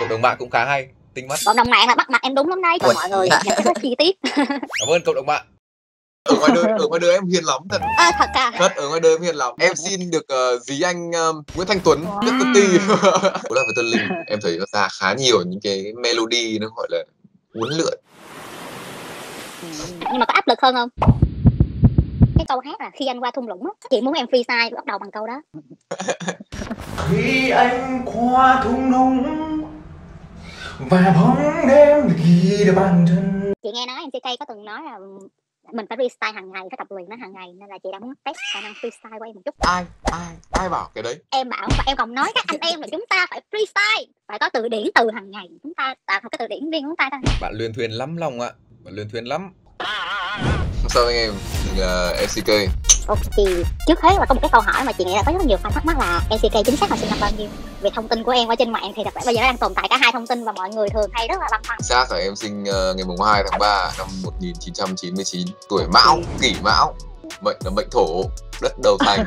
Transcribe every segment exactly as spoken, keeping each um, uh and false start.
cộng đồng mạng cũng khá hay, tinh mắt. Cộng đồng mạng là bắt mặt em đúng lắm đấy, còn mọi người nhận thức rất chi tiết. Cảm ơn cộng đồng mạng. Ở ngoài đời, ở ngoài đời em hiền lắm thật. À, thật à? Thật, ở ngoài đời em hiền lắm. Em xin được uh, dí anh uh, Nguyễn Thanh Tuấn, rất tự ti. Cô là với Tân Linh, em thấy nó ra khá nhiều những cái melody nó gọi là uốn lượn. Nhưng mà có áp lực hơn không? Cái câu hát là khi anh qua thung lũng á, chị muốn em freestyle bắt đầu bằng câu đó. Khi anh qua thung lũng và bóng đêm ghi được bàn chân. Chị nghe nói em xê ca có từng nói là mình phải freestyle hàng ngày, phải tập luyện nó hàng ngày, nên là chị đang muốn test khả năng freestyle của em một chút. Ai, ai, ai bảo cái đấy? Em bảo, và em còn nói các anh em là chúng ta phải freestyle, phải có từ điển từ hàng ngày, chúng ta tạo một cái từ điển riêng của chúng ta thôi. Bạn luyện thuyền lắm Long ạ, bạn luyện thuyền lắm. Sao anh em? Mình là em xê ca. Ok, trước hết là có một cái câu hỏi mà chị nghĩ là có rất nhiều fan thắc mắc là em xê ca chính xác là sinh năm bao nhiêu? Về thông tin của em ở trên mạng thì thật ra bây giờ nó đang tồn tại cả hai thông tin và mọi người thường hay rất là băn khoăn. Xác là em sinh uh, ngày mùng hai tháng ba năm một nghìn chín trăm chín mươi chín, tuổi Mão, Kỷ Mão, mệnh là mệnh thổ, đất đầu thành.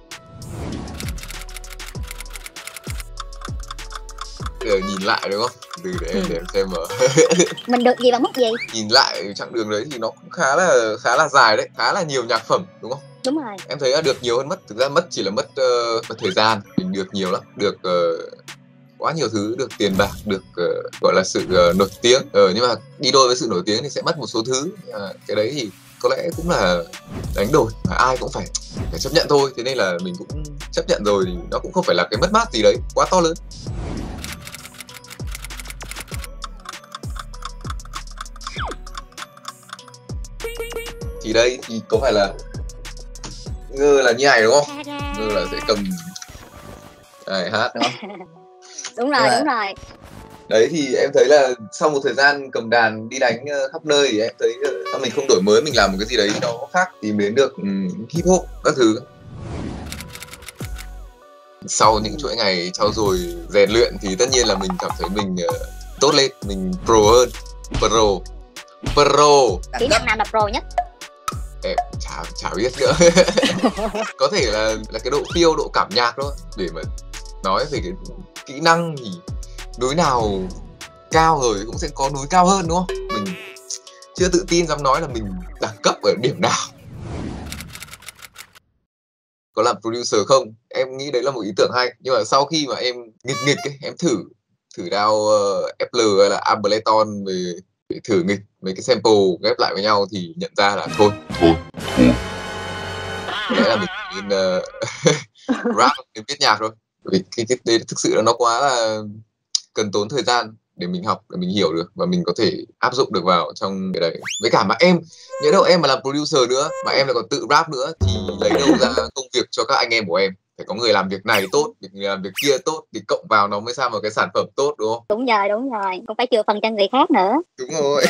Giờ nhìn lại đúng không? Từ để em để em xem mà. Mình được gì và mất gì? Nhìn lại chặng đường đấy thì nó cũng khá là khá là dài đấy, khá là nhiều nhạc phẩm đúng không? Đúng rồi. Em thấy là được nhiều hơn mất, thực ra mất chỉ là mất uh, mất thời gian, mình được nhiều lắm, được uh, quá nhiều thứ, được tiền bạc, được uh, gọi là sự uh, nổi tiếng. Ờ nhưng mà đi đôi với sự nổi tiếng thì sẽ mất một số thứ. Uh, cái đấy thì có lẽ cũng là đánh đổi mà ai cũng phải phải chấp nhận thôi. Thế nên là mình cũng chấp nhận rồi, thì nó cũng không phải là cái mất mát gì đấy quá to lớn. Thì đây thì có phải là ngơ là như này đúng không? Ngơ là sẽ cầm này hát đúng không? Đúng rồi, đúng rồi. Đấy thì em thấy là sau một thời gian cầm đàn đi đánh khắp nơi thì em thấy là mình không đổi mới, mình làm một cái gì đấy nó khác, tìm đến được um, hip hop các thứ. Sau những chuỗi ngày trau dồi rèn luyện thì tất nhiên là mình cảm thấy mình uh, tốt lên, mình pro hơn, pro, pro. Kỹ năng nào là pro nhất? Em chả chả biết nữa. Có thể là là cái độ feel, độ cảm nhạc thôi. Để mà nói về cái kỹ năng thì núi nào cao rồi cũng sẽ có núi cao hơn đúng không? Mình chưa tự tin dám nói là mình đẳng cấp ở điểm nào. Có làm producer không? Em nghĩ đấy là một ý tưởng hay. Nhưng mà sau khi mà em nghịch nghịch ấy, em thử thử đao uh, ép lờ hay là Ableton về để thử nghịch mấy cái sample ghép lại với nhau thì nhận ra là thôi thôi đấy là mình nên uh, rap nên viết nhạc thôi, vì cái cái đấy thực sự là nó quá là cần tốn thời gian để mình học, để mình hiểu được và mình có thể áp dụng được vào trong cái đấy. Với cả mà em nhớ đâu em mà làm producer nữa mà em lại còn tự rap nữa thì lấy đâu ra công việc cho các anh em của em. Phải có người làm việc này tốt, người làm việc kia tốt thì cộng vào nó mới ra một cái sản phẩm tốt đúng không? Đúng rồi, đúng rồi. Cũng phải chừa phần cho người khác nữa. Đúng rồi.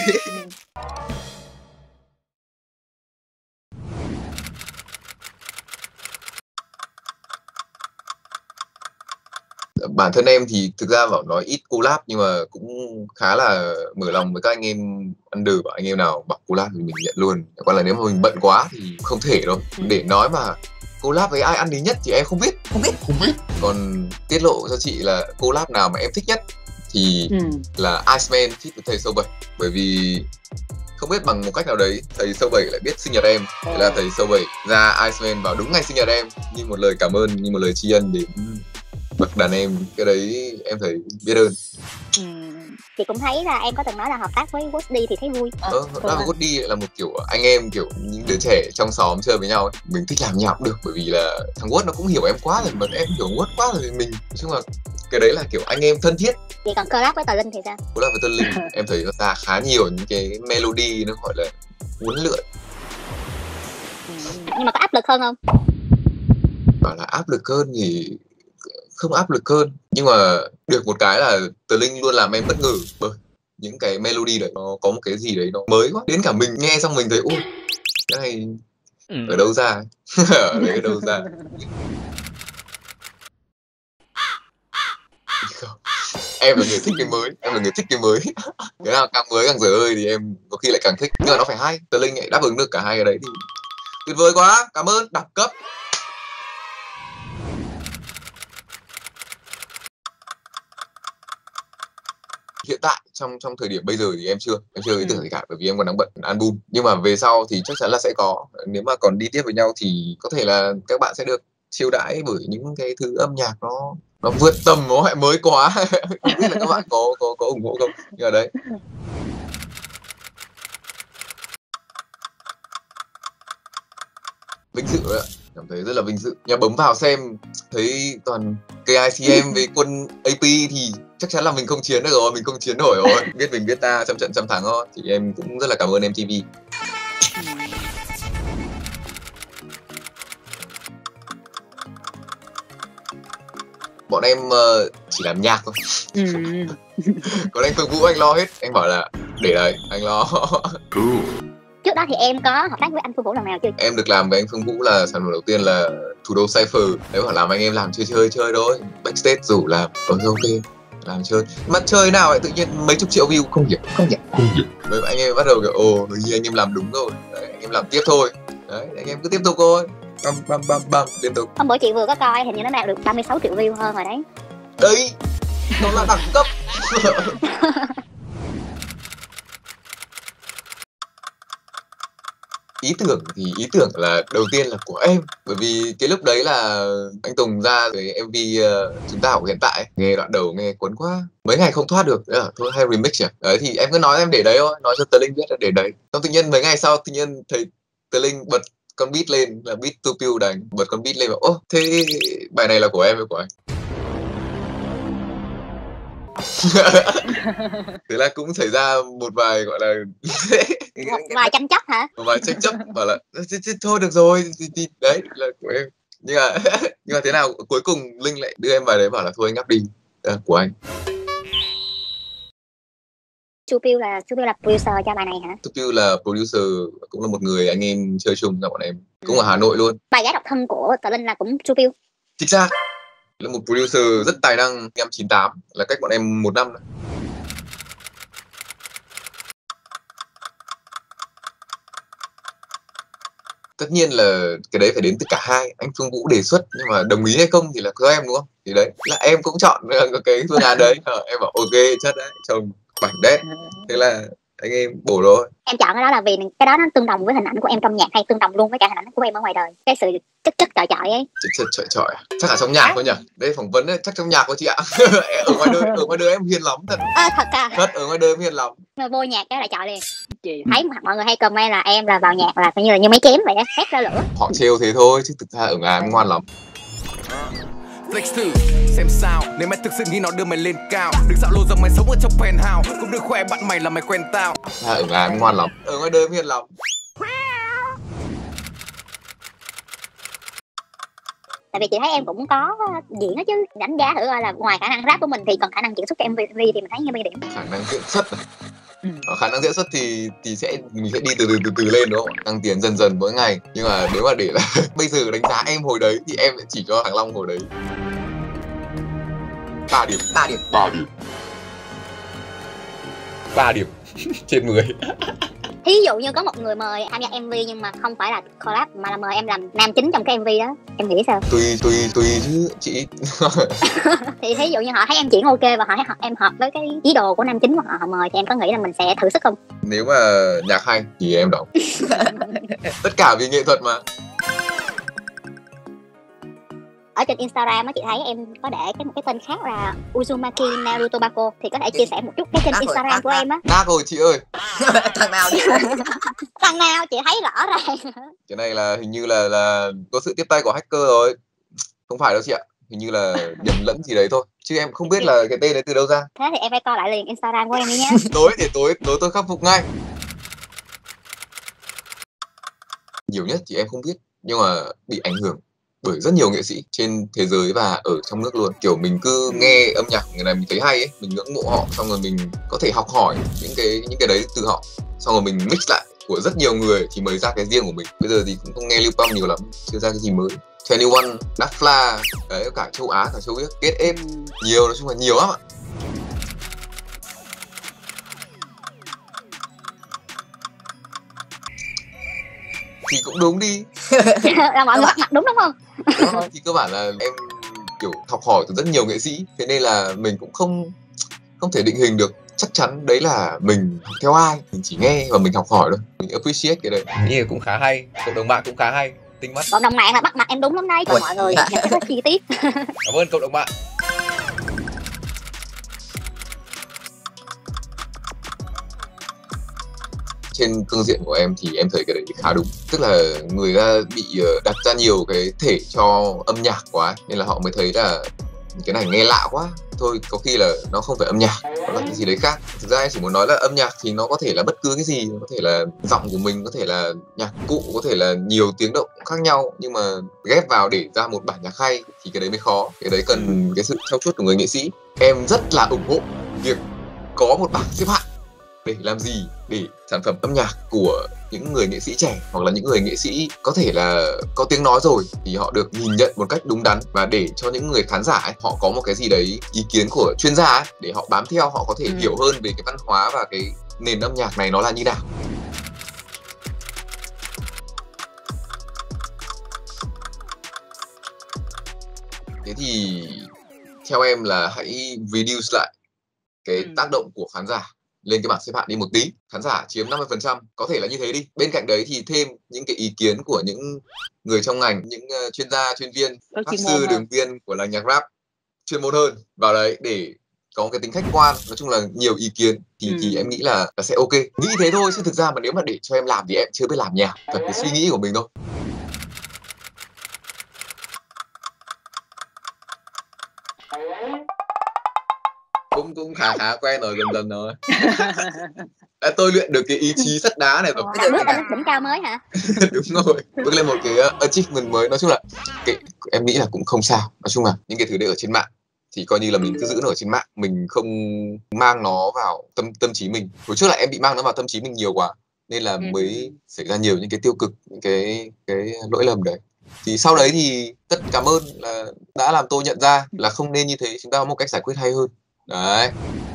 Bản thân em thì thực ra bảo nói ít collab nhưng mà cũng khá là mở lòng với các anh em under, và anh em nào bảo collab thì mình nhận luôn. Còn là nếu mà mình bận quá thì không thể đâu. Để nói mà collab với ai ăn đi nhất thì em không biết, không biết, không biết. Còn tiết lộ cho chị là collab nào mà em thích nhất thì ừ. là Iceman feat với thầy Sâu Bảy, bởi vì không biết bằng một cách nào đấy thầy Sâu Bảy lại biết sinh nhật em, thế là thầy Sâu Bảy ra Iceman vào đúng ngày sinh nhật em như một lời cảm ơn, như một lời tri ân đến bậc đàn em. Cái đấy em thấy biết ơn. Ừ. Chị cũng thấy là em có từng nói là hợp tác với Woody thì thấy vui. Ờ, hợp tác với Woody là một kiểu anh em, kiểu những đứa trẻ trong xóm chơi với nhau ấy. Mình thích làm nhạc cũng được, bởi vì là thằng Wood nó cũng hiểu em quá rồi, mà em hiểu Wood quá rồi thì mình nói chung là cái đấy là kiểu anh em thân thiết. Chị còn collab với Tờ Linh thì sao? Collab với Tờ Linh em thấy nó ra khá nhiều những cái melody nó gọi là uốn lượn. Ừ. Nhưng mà có áp lực hơn không? Bảo là áp lực hơn thì không áp lực hơn, nhưng mà được một cái là Tờ Linh luôn làm em bất ngờ bởi những cái melody đấy nó có một cái gì đấy nó mới quá, đến cả mình nghe xong mình thấy ôi cái này ừ. ở đâu ra ở đấy ở đâu ra. Em là người thích cái mới, em là người thích cái mới. Cái nào càng mới càng dở hơi thì em có khi lại càng thích, nhưng mà nó phải hay. Tờ Linh lại đáp ứng được cả hai cái đấy thì tuyệt vời quá, cảm ơn, đẳng cấp. hiện tại trong trong thời điểm bây giờ thì em chưa em chưa ý tưởng gì cả, bởi vì em còn đang bận album. Nhưng mà về sau thì chắc chắn là sẽ có. Nếu mà còn đi tiếp với nhau thì có thể là các bạn sẽ được chiêu đãi bởi những cái thứ âm nhạc nó nó vượt tầm, nó lại mới quá. Không biết là các bạn có có có ủng hộ không, nhưng mà đấy. Vinh dự ạ, cảm thấy rất là vinh dự. Nhà bấm vào xem thấy toàn K I C M với quân A P thì chắc chắn là mình không chiến được rồi, mình không chiến nổi rồi. Biết mình biết ta, trăm trận trăm thắng thôi. Thì em cũng rất là cảm ơn em tê vê. Bọn em uh, chỉ làm nhạc thôi. Ừ. Còn anh Phương Vũ anh lo hết, anh bảo là để đấy, anh lo. Trước đó thì em có hợp tác với anh Phương Vũ lần nào chưa? Em được làm với anh Phương Vũ là sản phẩm đầu tiên là Thủ đô Cypher. Đấy, bảo làm anh em làm chơi chơi chơi thôi. Backstage rủ làm, ok ok, làm chơi. Mà chơi nào lại tự nhiên mấy chục triệu view, không hiểu, không hiểu, không hiểu. Bởi vậy anh em bắt đầu kiểu ồ, hình như anh em làm đúng rồi. Đấy, anh em làm tiếp thôi. Đấy, anh em cứ tiếp tục thôi. Bam bam bam bam liên tục. Hôm bữa chị vừa có coi, hình như nó đạt được ba mươi sáu triệu view hơn rồi đấy. Đấy, nó là đẳng cấp. Ý tưởng thì ý tưởng là đầu tiên là của em, bởi vì cái lúc đấy là anh Tùng ra cái em vê uh, chúng ta của hiện tại, nghe đoạn đầu nghe cuốn quá, mấy ngày không thoát được, đấy là thôi hay remix à. Đấy thì em cứ nói em để đấy thôi, nói cho Tờ Linh biết là để đấy. Xong tự nhiên mấy ngày sau tự nhiên thấy Tờ Linh bật con beat lên, là beat Tu Piu đánh, bật con beat lên và ô thế bài này là của em hay của anh? Thế là cũng xảy ra một vài gọi là một vài tranh chấp hả? Một vài tranh chấp, bảo là thôi được rồi, đấy là của em. Nhưng mà nhưng mà thế nào cuối cùng Linh lại đưa em bài đấy, bảo là thôi anh up đi, à, của anh. Tu Piu là Tu Piu là producer cho bài này hả? Tu Piu là producer, cũng là một người anh em chơi chung với bọn em, cũng ở Hà Nội luôn. Bài gái độc thân của Tờ Linh là cũng Tu Piu. Chính xác, là một producer rất tài năng, năm chín tám, là cách bọn em một năm. Tất nhiên là cái đấy phải đến từ cả hai. Anh Phương Vũ đề xuất nhưng mà đồng ý hay không thì là do em đúng không? Thì đấy là em cũng chọn cái phương án đấy. À, em bảo ok chất đấy, chồng bảnh đấy. Thế là anh em bổ rồi. Em chọn cái đó là vì cái đó nó tương đồng với hình ảnh của em trong nhạc, hay tương đồng luôn với cả hình ảnh của em ở ngoài đời. Cái sự chất chất chọi chọi ấy. Chất chất chọi chọi. Chắc là trong nhạc thôi nhỉ? Đây phỏng vấn ấy, chắc trong nhạc thôi chị ạ. Ở ngoài đời, ở ngoài đời em hiền lắm thật. À, thật à? Thật, ở ngoài đời em hiền lắm. Mà vô nhạc cái là chọi liền. Chị thấy mọi người hay comment là em là vào nhạc là như là như mấy chém vậy á, hét ra lửa. Họ trêu thế thôi chứ thực ra ở ngoài em ngoan lắm. Flex thử xem sao, nếu mày thực sự nghĩ nó đưa mày lên cao, đừng dạo lô rằng mày sống ở trong penthouse, cũng đừng khoe bạn mày là mày quen tao. À, ở ngoài em ngoan lắm, ở ngoài đời em hiền lắm. Tại vì chị thấy em cũng có diễn đó chứ, đánh giá thử coi là ngoài khả năng rap của mình thì còn khả năng diễn xuất cho em vê thì mình thấy như bao nhiêu điểm. Khả năng diễn xuất này. Ừ. Khả năng diễn xuất thì thì sẽ mình sẽ đi từ từ từ từ lên đúng không? Tăng tiến dần dần mỗi ngày. Nhưng mà nếu mà để là bây giờ đánh giá em hồi đấy thì em sẽ chỉ cho Thằng Long hồi đấy ba điểm, ba điểm, ba điểm, ba điểm trên mười. Thí dụ như có một người mời tham gia em vê nhưng mà không phải là collab mà là mời em làm nam chính trong cái em vê đó, em nghĩ sao? Tùy tùy tùy chứ chị. Thì thí dụ như họ thấy em diễn ok và họ thấy em hợp với cái ý đồ của nam chính của họ, họ mời thì em có nghĩ là mình sẽ thử sức không? Nếu mà nhạc hay thì em đóng. Tất cả vì nghệ thuật mà. Ở trên Instagram á chị thấy em có để cái một cái tên khác là Uzumaki Narutobako, thì có thể chia sẻ một chút cái kênh Instagram của em á. Nát rồi chị ơi. Thằng nào vậy? Thằng nào chị thấy rõ ràng. Cái này là hình như là là có sự tiếp tay của hacker rồi. Không phải đâu chị ạ. Hình như là nhầm lẫn gì đấy thôi. Chứ em không biết là cái tên đấy từ đâu ra. Thế thì em phải coi lại liền Instagram của em đi nhé. Tối thì tối, tối tôi khắc phục ngay. Nhiều nhất thì em không biết, nhưng mà bị ảnh hưởng bởi rất nhiều nghệ sĩ trên thế giới và ở trong nước luôn. Kiểu mình cứ nghe âm nhạc người này mình thấy hay ấy, mình ngưỡng mộ họ, xong rồi mình có thể học hỏi những cái những cái đấy từ họ, xong rồi mình mix lại của rất nhiều người thì mới ra cái riêng của mình. Bây giờ thì cũng không nghe Lil Pump nhiều lắm, chưa ra cái gì mới. hai mươi mốt, Dafla, đấy, cả châu Á, cả châu Biết, kết ép, nhiều, nói chung là nhiều lắm ạ. Thì cũng đúng đi. Là mọi người mặt đúng đúng không? Đó, thì cơ bản là em kiểu học hỏi từ rất nhiều nghệ sĩ, thế nên là mình cũng không không thể định hình được chắc chắn đấy là mình học theo ai, mình chỉ nghe và mình học hỏi thôi, mình appreciate cái đấy. Nghĩ là cũng khá hay, cộng đồng mạng cũng khá hay, tinh mắt. Cộng đồng mạng là bắt mặt em đúng lắm đấy, còn mọi người nhận thức rất chi tiết. Cảm ơn cộng đồng mạng. Trên phương diện của em thì em thấy cái đấy khá đúng, tức là người ta bị đặt ra nhiều cái thể cho âm nhạc quá nên là họ mới thấy là cái này nghe lạ quá, thôi có khi là nó không phải âm nhạc, nó là cái gì đấy khác. Thực ra em chỉ muốn nói là âm nhạc thì nó có thể là bất cứ cái gì, có thể là giọng của mình, có thể là nhạc cụ, có thể là nhiều tiếng động khác nhau, nhưng mà ghép vào để ra một bản nhạc hay thì cái đấy mới khó, cái đấy cần cái sự trau chuốt của người nghệ sĩ. Em rất là ủng hộ việc có một bảng xếp hạng. Để làm gì? Để sản phẩm âm nhạc của những người nghệ sĩ trẻ hoặc là những người nghệ sĩ có thể là có tiếng nói rồi thì họ được nhìn nhận một cách đúng đắn, và để cho những người khán giả ấy, họ có một cái gì đấy ý kiến của chuyên gia ấy, để họ bám theo, họ có thể ừ. hiểu hơn về cái văn hóa và cái nền âm nhạc này nó là như nào. Thế thì theo em là hãy reduce lại cái ừ. tác động của khán giả lên cái bảng xếp hạng đi một tí. Khán giả chiếm năm mươi phần trăm, có thể là như thế đi. Bên cạnh đấy thì thêm những cái ý kiến của những người trong ngành, những uh, chuyên gia, chuyên viên, pháp sư, đường viên của làng nhạc rap chuyên môn hơn vào đấy để có cái tính khách quan. Nói chung là nhiều ý kiến thì ừ. thì em nghĩ là, là sẽ ok. Nghĩ thế thôi, chứ thực ra mà nếu mà để cho em làm thì em chưa biết làm nhạc. Thật cái suy nghĩ của mình thôi. cũng cũng khá khá quen rồi, dần dần rồi. Đã tôi luyện được cái ý chí sắt đá này rồi. Đã bước lên đỉnh cao mới hả? Đúng rồi, bước lên một cái achievement mới. Nói chung là cái, em nghĩ là cũng không sao. Nói chung là những cái thứ đấy ở trên mạng thì coi như là mình cứ giữ nó ở trên mạng, mình không mang nó vào tâm tâm trí mình. Hồi trước là em bị mang nó vào tâm trí mình nhiều quá nên là mới xảy ra nhiều những cái tiêu cực, những cái cái lỗi lầm đấy. Thì sau đấy thì tất cảm ơn là đã làm tôi nhận ra là không nên như thế, chúng ta có một cách giải quyết hay hơn. Đấy.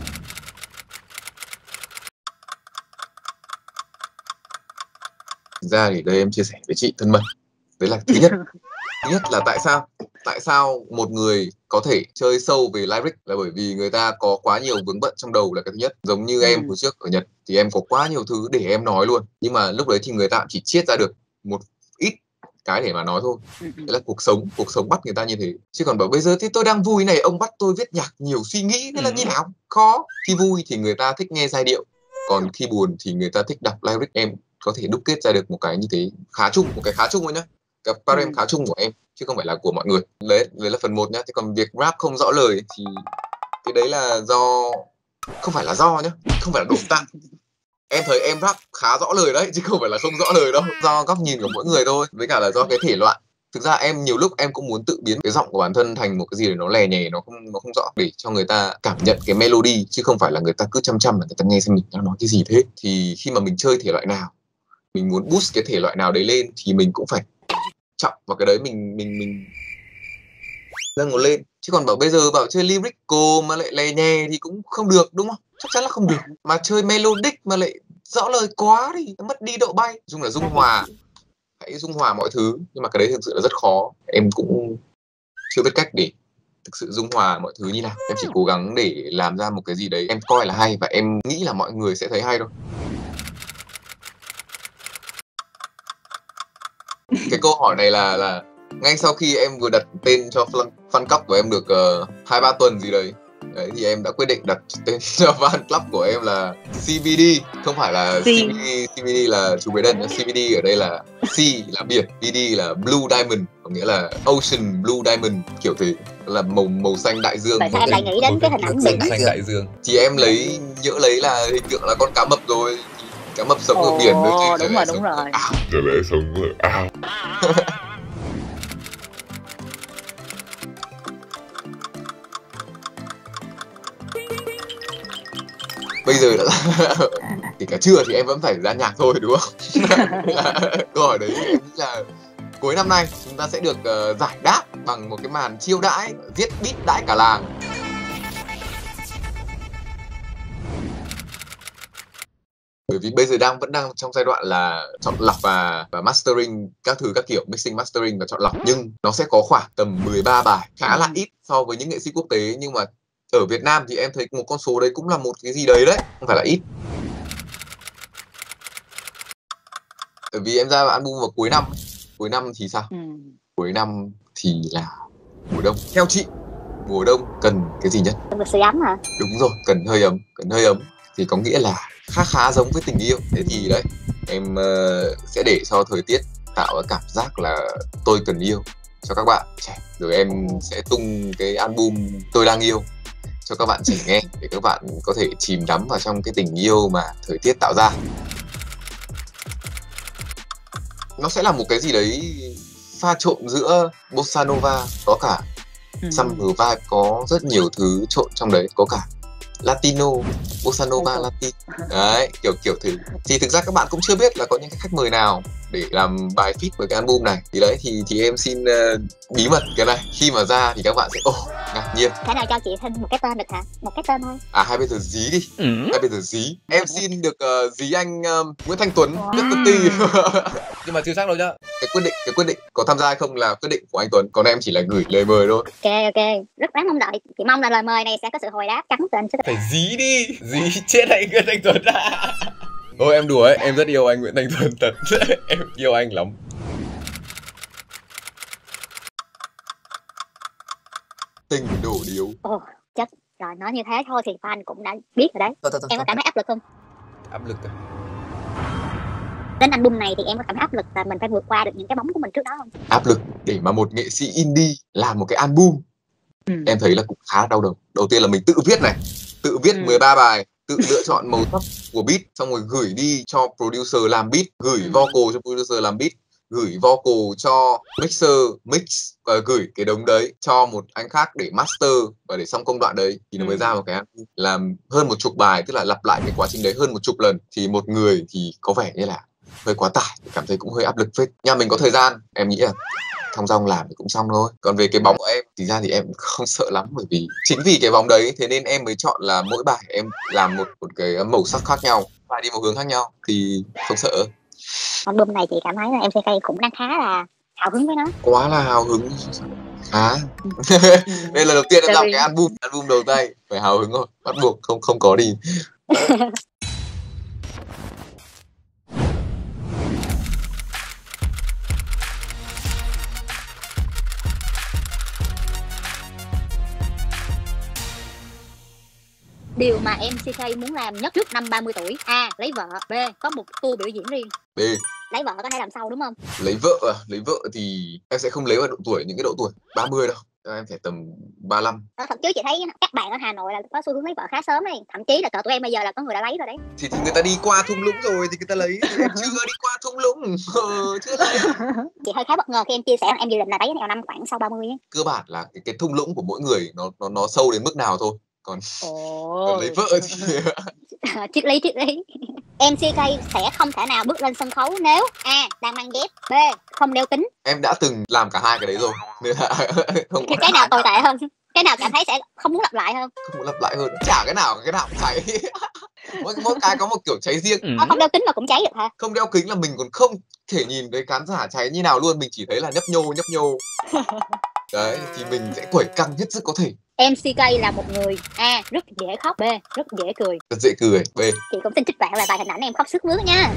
Thực ra thì đây em chia sẻ với chị thân mật. Đấy là thứ nhất. Thứ nhất là tại sao? Tại sao một người có thể chơi sâu về lyric là bởi vì người ta có quá nhiều vướng bận trong đầu là cái thứ nhất. Giống như em hồi trước ở Nhật thì em có quá nhiều thứ để em nói luôn. Nhưng mà lúc đấy thì người ta chỉ chiết ra được một ít cái để mà nói thôi. Đấy là cuộc sống, cuộc sống bắt người ta như thế. Chứ còn bảo bây giờ thì tôi đang vui này, ông bắt tôi viết nhạc nhiều suy nghĩ, thế là như nào? Khó. Khi vui thì người ta thích nghe giai điệu, còn khi buồn thì người ta thích đọc lyric. Em có thể đúc kết ra được một cái như thế khá chung, một cái khá chung thôi nhá. Cái parem khá chung của em chứ không phải là của mọi người. Đấy, đấy là phần một nhá. Thế còn việc rap không rõ lời thì cái đấy là do, không phải là do nhá, không phải là đổ tăng. Em thấy em rap khá rõ lời đấy, chứ không phải là không rõ lời đâu. Do góc nhìn của mỗi người thôi, với cả là do cái thể loại. Thực ra em nhiều lúc em cũng muốn tự biến cái giọng của bản thân thành một cái gì để nó lè nhè, nó không nó không rõ, để cho người ta cảm nhận cái melody, chứ không phải là người ta cứ chăm chăm là người ta nghe xem mình đang nói cái gì thế. Thì khi mà mình chơi thể loại nào, mình muốn boost cái thể loại nào đấy lên thì mình cũng phải trọng vào cái đấy, mình mình mình nâng nó lên. Chứ còn bảo bây giờ bảo chơi lyrical mà lại lè nhè thì cũng không được, đúng không? Chắc chắn là không được. Mà chơi melodic mà lại rõ lời quá thì mất đi độ bay. Nói chung là dung hòa, hãy dung hòa mọi thứ, nhưng mà cái đấy thực sự là rất khó. Em cũng chưa biết cách để thực sự dung hòa mọi thứ như nào. Em chỉ cố gắng để làm ra một cái gì đấy em coi là hay và em nghĩ là mọi người sẽ thấy hay thôi. Cái câu hỏi này là là ngay sau khi em vừa đặt tên cho fan club của em được hai uh, ba tuần gì đấy. Đấy thì em đã quyết định đặt tên cho fan club của em là xê bê đê, không phải là C. xê bê đê, xê bê đê là chú Bế Đần, xê bê đê ở đây là C là biển, bê đê là Blue Diamond, có nghĩa là Ocean Blue Diamond, kiểu thế, là màu màu xanh đại dương. Tại sao em lại nghĩ đến cái hình ảnh biển xanh đại dương? Thì em lấy nhỡ lấy là hình tượng là con cá mập rồi, cá mập sống ở biển nữa chứ. Đúng rồi, đúng rồi. Giờ lẽ sống ở ao. Bây giờ đã kể cả trưa thì em vẫn phải ra nhạc thôi, đúng không? Câu hỏi đấy em nghĩ là cuối năm nay chúng ta sẽ được uh, giải đáp bằng một cái màn chiêu đãi, giết beat đãi cả làng. Bởi vì bây giờ đang vẫn đang trong giai đoạn là chọn lọc và, và mastering các thứ các kiểu, mixing, mastering và chọn lọc, nhưng nó sẽ có khoảng tầm mười ba bài, khá là ít so với những nghệ sĩ quốc tế, nhưng mà Ở Việt Nam thì em thấy một con số đấy cũng là một cái gì đấy đấy, không phải là ít. Bởi vì em ra album vào cuối năm, cuối năm thì sao? Ừ. Cuối năm thì là mùa đông. Theo chị, mùa đông cần cái gì nhất? Được sự ấm hả? Đúng rồi, cần hơi ấm, cần hơi ấm thì có nghĩa là khá khá giống với tình yêu. Thế thì đấy, em uh, sẽ để cho thời tiết tạo cái cảm giác là tôi cần yêu cho các bạn trẻ. Rồi em sẽ tung cái album Tôi Đang Yêu cho các bạn trẻ nghe để các bạn có thể chìm đắm vào trong cái tình yêu mà thời tiết tạo ra. Nó sẽ là một cái gì đấy pha trộn giữa bossa nova, có cả Ừ. summer vibe, có rất nhiều thứ trộn trong đấy, có cả latino, bossa nova, Ừ. latin đấy, kiểu kiểu thứ. Thì thực ra các bạn cũng chưa biết là có những cái khách mời nào để làm bài feat với cái album này. Thì đấy thì thì em xin uh, bí mật cái này, khi mà ra thì các bạn sẽ ồ oh, ngạc nhiên. Khả nào cho chị thêm một cái tên được hả? Một cái tên thôi. À hay bây giờ dí đi. Ừ. Hay bây giờ dí. Em xin được uh, dí anh um, Nguyễn Thanh Tuấn, rất tự ti. Nhưng mà chưa xác đâu nhá. Cái quyết định, cái quyết định có tham gia hay không là quyết định của anh Tuấn, còn em chỉ là gửi lời mời thôi. Ok ok, rất đáng mong đợi. Chị mong là lời mời này sẽ có sự hồi đáp trắng tên. Phải dí đi, dí chết anh Nguyễn Thanh Tuấn à. Ôi em đùa ấy, em rất yêu anh Nguyễn Thanh Tuấn thật. Em yêu anh lắm. Tình đổ điếu. Ồ chết rồi, nói như thế thôi thì fan cũng đã biết rồi đấy. Thôi, thôi, thôi, Em có cảm thấy áp lực không? Áp lực à? Đến album này thì em có cảm thấy áp lực là mình phải vượt qua được những cái bóng của mình trước đó không? Áp lực để mà một nghệ sĩ indie làm một cái album, Ừ. em thấy là cũng khá đau đầu. Đầu tiên là mình tự viết này, tự viết Ừ. mười ba bài, tự lựa chọn màu sắc của beat, xong rồi gửi đi cho producer làm beat, gửi Ừ. vocal cho producer làm beat, gửi vocal cho mixer mix, và gửi cái đống đấy cho một anh khác để master, và để xong công đoạn đấy thì nó mới Ừ. ra một cái album. Làm hơn một chục bài, tức là lặp lại cái quá trình đấy hơn một chục lần, thì một người thì có vẻ như là hơi quá tải, cảm thấy cũng hơi áp lực phết. Nhà mình có thời gian, em nghĩ là thong dong làm thì cũng xong thôi. Còn về cái bóng của em thì ra thì em không sợ lắm, bởi vì chính vì cái bóng đấy thế nên em mới chọn là mỗi bài em làm một một cái màu sắc khác nhau và đi một hướng khác nhau thì không sợ. Album này chị cảm thấy là em xê ca cũng đang khá là hào hứng với nó. Quá là hào hứng, khá. Đây là đầu tiên em làm cái album album đầu tay, phải hào hứng rồi, bắt buộc, không không có đi. Điều mà em xê ca muốn làm nhất trước năm ba mươi tuổi: A. Lấy vợ. B. Có một tour biểu diễn riêng. B. Lấy vợ có thể làm sau đúng không? Lấy vợ à? Lấy vợ thì em sẽ không lấy vào độ tuổi, những cái độ tuổi ba mươi đâu. Em phải tầm ba mươi lăm. Thậm chí chị thấy các bạn ở Hà Nội là có xu hướng lấy vợ khá sớm đấy. Thậm chí là cỡ tụi em bây giờ là có người đã lấy rồi đấy. Thì, thì người ta đi qua thung lũng rồi thì người ta lấy. Thì em chưa đi qua thung lũng, ờ, chưa lấy. Chị hơi khá bất ngờ khi em chia sẻ em dự định là lấy vào năm khoảng sau ba mươi ấy. Cơ bản là cái, cái thung lũng của mỗi người nó nó nó sâu đến mức nào thôi. Còn, còn lấy vợ thì triết lý triết lý. em xê ca sẽ không thể nào bước lên sân khấu nếu A. đang mang dép, B. không đeo kính. em đã từng làm cả hai cái đấy rồi nên là không Thì cái nào tồi tệ hơn? Cái nào cảm thấy sẽ không muốn lặp lại hơn? không muốn lặp lại hơn. Chả cái nào cái nào cũng cháy. mỗi mỗi cái có một kiểu cháy riêng. Ờ, không đeo kính mà cũng cháy được hả? Không đeo kính là mình còn không thể nhìn thấy khán giả cháy như nào luôn, mình chỉ thấy là nhấp nhô nhấp nhô. Đấy thì mình sẽ quẩy căng hết sức có thể. em xê ca là một người A. rất dễ khóc, B. rất dễ cười. Rất dễ cười. B. Chị cũng xin trích bạn là vài hình ảnh em khóc sướt mướt nha.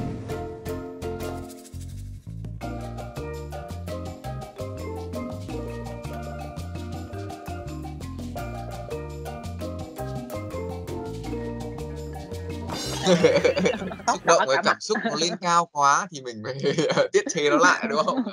Xúc động với cảm xúc nó lên cao quá thì mình phải tiết chế nó lại, đúng không?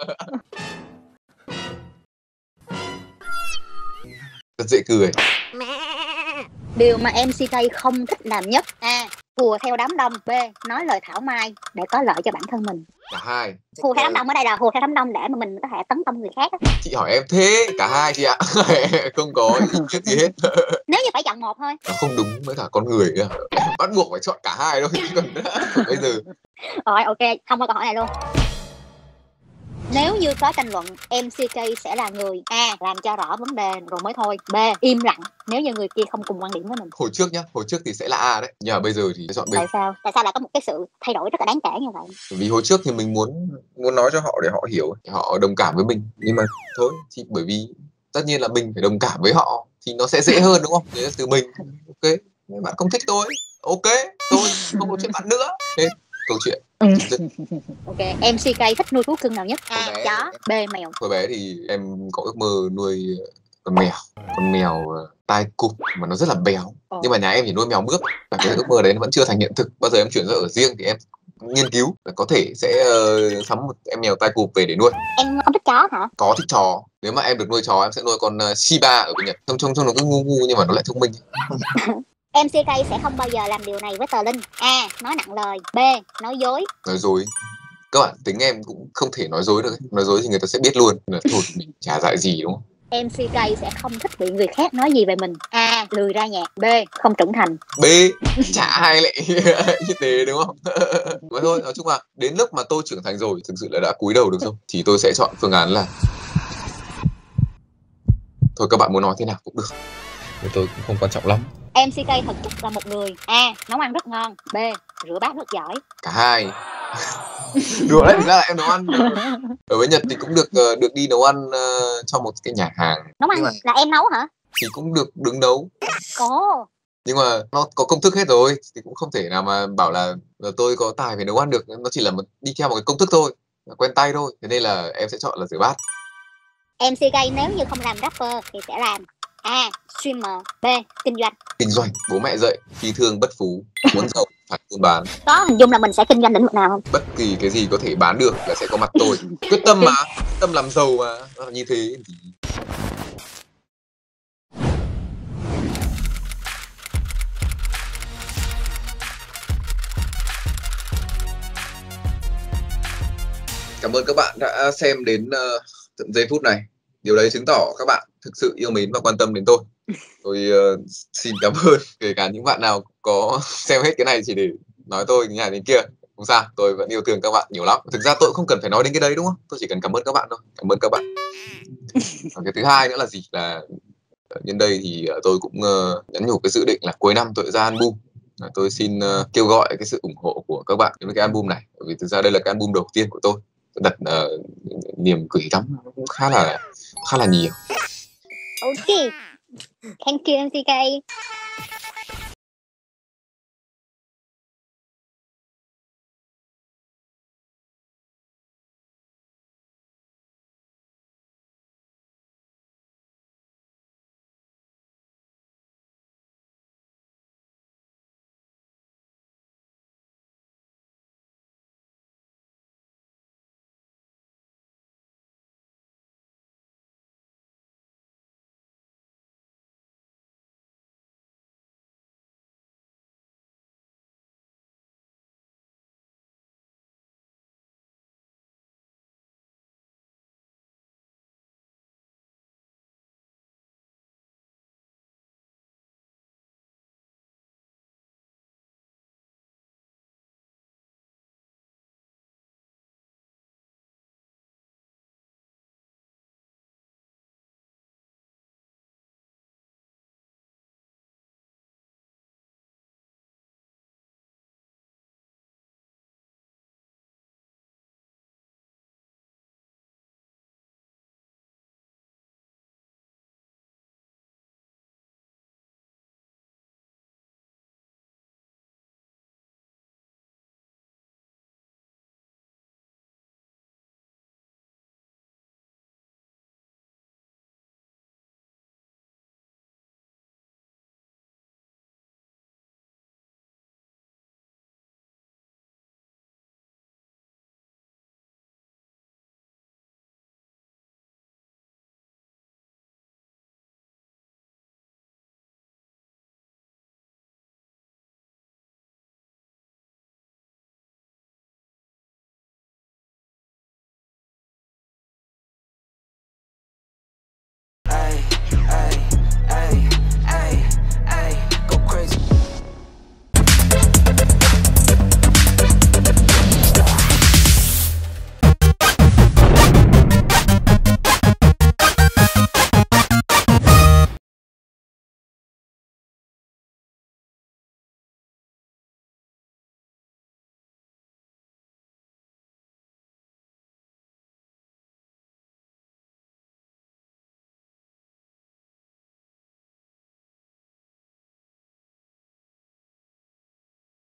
Rất dễ cười. Điều mà em xê ca không thích làm nhất: A. hùa theo đám đông, B. nói lời thảo mai để có lợi cho bản thân mình. Cả hai. Hùa theo đám đông ở đây là hùa theo đám đông để mà mình có thể tấn công người khác. Chị hỏi em thế, cả hai chị ạ. Không có ý kiến gì hết. Nếu như phải chọn một thôi. Nó không đúng với cả con người nữa. Bắt buộc phải chọn cả hai thôi. Còn bây giờ Rồi ok, không có câu hỏi này luôn. Nếu như có tranh luận, em xê ca sẽ là người A. làm cho rõ vấn đề rồi mới thôi, B. im lặng nếu như người kia không cùng quan điểm với mình. hồi trước nhá, hồi trước thì sẽ là A đấy, nhưng mà bây giờ thì sẽ chọn B. Tại sao? Tại sao lại có một cái sự thay đổi rất là đáng kể như vậy? Vì hồi trước thì mình muốn muốn nói cho họ để họ hiểu, để họ đồng cảm với mình, nhưng mà thôi thì bởi vì tất nhiên là mình phải đồng cảm với họ thì nó sẽ dễ hơn đúng không? Đấy là từ mình. Ok, nếu bạn không thích tôi, ok, tôi không có chuyện bạn nữa. Thế câu chuyện. Ừ. Ok, em xê ca thích nuôi thú cưng nào nhất? A. Bé, Chó, B. Mèo. hồi bé thì em có ước mơ nuôi con mèo, con mèo tai cụp mà nó rất là béo. Ồ. Nhưng mà nhà em chỉ nuôi mèo mướp, và cái ước mơ đấy nó vẫn chưa thành hiện thực. Bao giờ em chuyển ra ở riêng thì em nghiên cứu và có thể sẽ uh, sắm một em mèo tai cụp về để nuôi. Em không thích chó hả? Có thích chó. Nếu mà em được nuôi chó em sẽ nuôi con uh, Shiba ở bên Nhật. Trông trông trông nó cứ ngu ngu nhưng mà nó lại thông minh. em xê ca sẽ không bao giờ làm điều này với Tờ Linh. A. Nói nặng lời. B. Nói dối. Nói dối. Các bạn tính em cũng không thể nói dối được ấy. Nói dối thì người ta sẽ biết luôn là thôi mình chả dại gì đúng không? em xê ca sẽ không thích bị người khác nói gì về mình. A. Lười ra nhạc. B. Không trưởng thành. B. Chả ai lại như thế đúng không? Vậy thôi, nói chung là đến lúc mà tôi trưởng thành rồi, thực sự là đã cúi đầu được rồi, thì tôi sẽ chọn phương án là thôi các bạn muốn nói thế nào cũng được. Với tôi cũng không quan trọng lắm. em xê ca thực chất là một người A. Nấu ăn rất ngon. B. Rửa bát rất giỏi. Cả hai. Đùa đấy, thực ra là em nấu ăn ở với Nhật thì cũng được được đi nấu ăn uh, cho một cái nhà hàng. Nấu ăn mà... là em nấu hả? Thì cũng được đứng nấu. Ồ. Nhưng mà nó có công thức hết rồi thì cũng không thể nào mà bảo là, là tôi có tài về nấu ăn được. Nó chỉ là một, đi theo một cái công thức thôi, quen tay thôi. Thế nên là em sẽ chọn là rửa bát. em xê ca nếu như không làm rapper thì sẽ làm A. Streamer. B. Kinh doanh. Kinh doanh. Bố mẹ dạy phi thương bất phú, muốn giàu phải buôn bán. Có hình dung là mình sẽ kinh doanh lĩnh vực nào không? Bất kỳ cái gì có thể bán được là sẽ có mặt tôi. Quyết tâm mà, quyết tâm làm giàu mà. Nó là như thế thì... Cảm ơn các bạn đã xem đến uh, tận giây phút này. Điều đấy chứng tỏ các bạn thực sự yêu mến và quan tâm đến tôi. Tôi uh, xin cảm ơn. Kể cả những bạn nào có xem hết cái này chỉ để nói tôi như này đến kia, không sao, tôi vẫn yêu thương các bạn nhiều lắm. Thực ra tôi cũng không cần phải nói đến cái đấy đúng không? Tôi chỉ cần cảm ơn các bạn thôi. Cảm ơn các bạn. Và cái thứ hai nữa là gì? Là nhân đây thì tôi cũng uh, nhắn nhủ cái dự định là cuối năm tôi ra album. Tôi xin uh, kêu gọi cái sự ủng hộ của các bạn với cái album này. Bởi vì thực ra đây là cái album đầu tiên của tôi. Đặt uh, niềm gửi gắm cũng khá là khá là nhiều. Ok. Thank you em xê ca.